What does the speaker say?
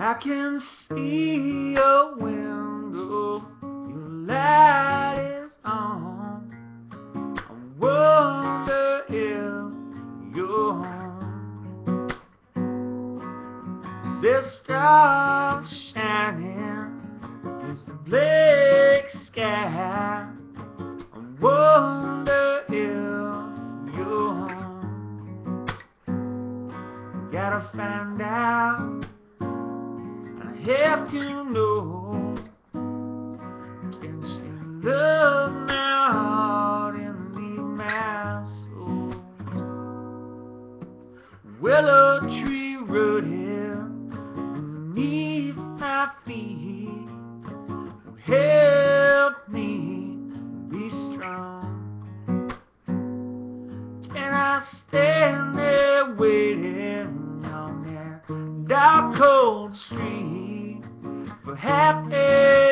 I can see your window, your light is on. I wonder if you're home. There's stars shining against the black sky. I wonder if you're home. Gotta find out. I have to know. Can she love my heart and leave my soul? Willow tree rooted beneath my feet will help me be strong. Can I stand there waiting on that dark cold street for happy